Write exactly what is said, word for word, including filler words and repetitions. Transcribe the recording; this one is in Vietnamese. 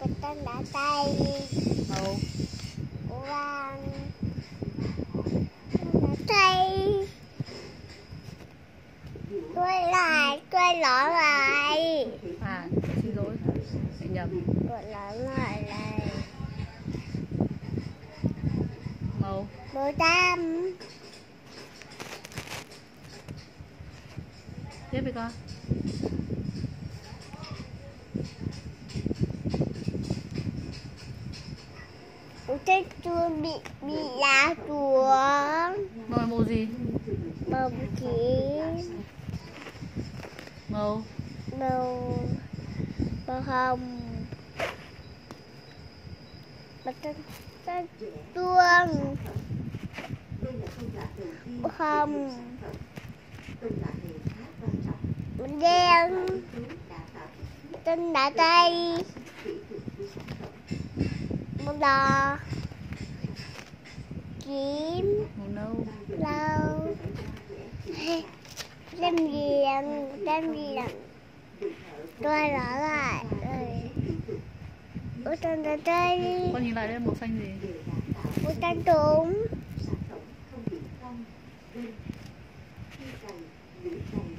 Bật tên đã tay. Màu. Vàng. Đã tay. Quay lại, quay lỏ lại. À, xin lỗi, mẹ nhầm. Quay lỏ lại này. Màu. Màu tam. Tiếp đi con. Cái chuông bị bị lá xuống. Màu màu gì? Màu tím. Màu. Màu màu hồng. Bật tên tên chuông. Màu hồng. Màu đen. Tên đã tay. Màu đỏ. Tím. Màu nâu. Lâu. Đem riêng. Đem riêng. Tôi rõ lại. Ủa tên đã tay. Con nhìn lại đây, màu xanh gì? Ủa tên trúng.